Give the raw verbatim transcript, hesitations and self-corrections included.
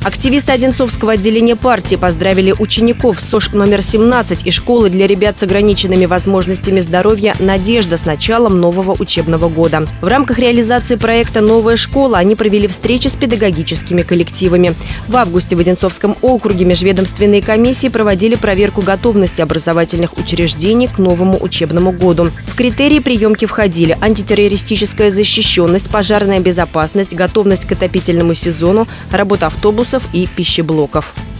Активисты Одинцовского отделения партии поздравили учеников СОЖ номер семнадцать и школы для ребят с ограниченными возможностями здоровья «Надежда» с началом нового учебного года. В рамках реализации проекта «Новая школа» они провели встречи с педагогическими коллективами. В августе в Одинцовском округе межведомственные комиссии проводили проверку готовности образовательных учреждений к новому учебному году. В критерии приемки входили антитеррористическая защищенность, пожарная безопасность, готовность к отопительному сезону, работа автобусов и пищеблоков.